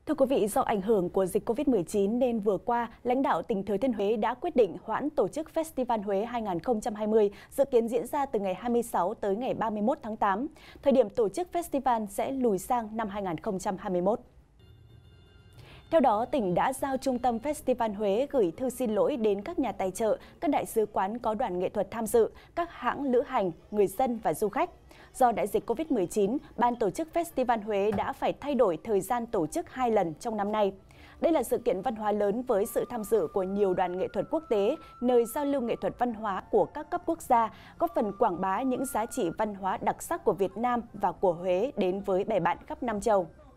Thưa quý vị, do ảnh hưởng của dịch Covid-19 nên vừa qua, lãnh đạo tỉnh Thừa Thiên Huế đã quyết định hoãn tổ chức Festival Huế 2020, dự kiến diễn ra từ ngày 26 tới ngày 31 tháng 8. Thời điểm tổ chức festival sẽ lùi sang năm 2021. Theo đó, tỉnh đã giao Trung tâm Festival Huế gửi thư xin lỗi đến các nhà tài trợ, các đại sứ quán có đoàn nghệ thuật tham dự, các hãng lữ hành, người dân và du khách. Do đại dịch Covid-19, Ban tổ chức Festival Huế đã phải thay đổi thời gian tổ chức 2 lần trong năm nay. Đây là sự kiện văn hóa lớn với sự tham dự của nhiều đoàn nghệ thuật quốc tế, nơi giao lưu nghệ thuật văn hóa của các cấp quốc gia, góp phần quảng bá những giá trị văn hóa đặc sắc của Việt Nam và của Huế đến với bè bạn khắp Nam châu.